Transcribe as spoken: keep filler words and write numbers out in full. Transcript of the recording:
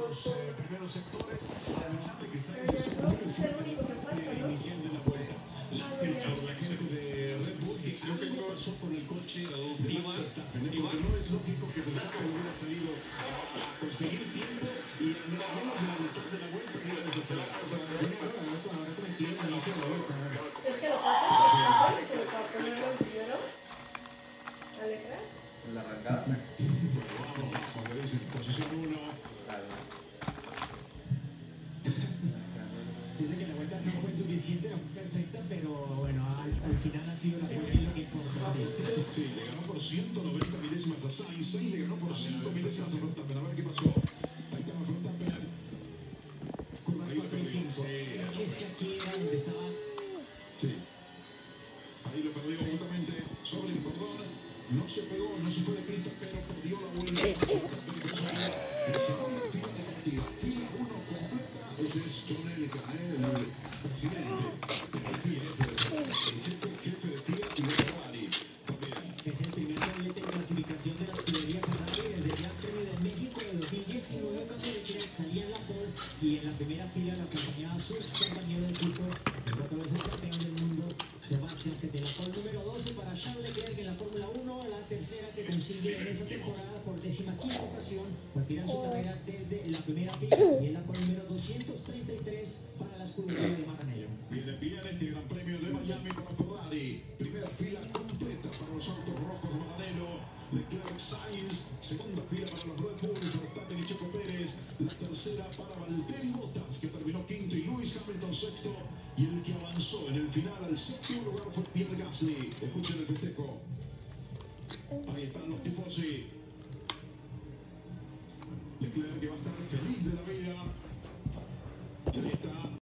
los eh, primeros sectores, avisarle que Sainz es un muy fuerte parte inicial de la vuelta. Lástima por la gente de Red Bull que algo pasó con el coche de Max Verstappen, porque no es lógico que Verstappen hubiera salido a conseguir tiempo y a menos de la mitad de la vuelta hubiera desacelerar. O sea, ahora con el tiempo al inicio de la vuelta. Es que lo pasa que se lo poner el primero. ¿Alegra? La arrancada. Vamos, como dicen, posición uno. Dice que la vuelta no fue suficiente, no fue perfecta, pero bueno, al, al final ha sido la vuelta lo que importa. Sí. Sí, le ganó por ciento noventa milésimas a Sainz, Sainz le ganó por cinco milésimas a Verstappen. A ver qué pasó. Ahí está Verstappen. Curvas cuatro y cinco. Es que aquí era donde estaba. Sí. Ahí lo perdió absolutamente sobre el cordón. No se pegó, no se fue de pista, pero perdió la vuelta. Segunda fila de partida. Fila uno completa. Ese es John Elka, el presidente. El jefe, el jefe de fila y de Ferrari. Es el primer doblete de clasificación de la escudería Ferrari desde el Gran Premio de México de dos mil diecinueve, cuando Leclerc salía en la pole y en la primera fila lo acompañaba su ex compañero de equipo, el cuatro veces campeón del mundo, Sebastián Vettel. La pole número doce para Charles Leclerc en la Fórmula uno, la tercera que consigue en esa temporada por décima quinta ocasión, retira su carrera desde la primera fila y en la pole número doscientos treinta y tres para la escudería de Maranello. Viene bien este Gran Premio de Miami para Ferrari. Primera fila completa para los autos rojos de Maranello. Leclerc, Sainz. Segunda fila para los Red Bull, Verstappen y Checo Pérez. La tercera para Valtteri Bottas, que terminó quinto, y Lewis Hamilton sexto. Y el que avanzó en el final al séptimo lugar fue Pierre Gasly. Escuchen el festejo. Ahí están los tifosi. Leclerc, que va a estar feliz de la vida. Y ahí está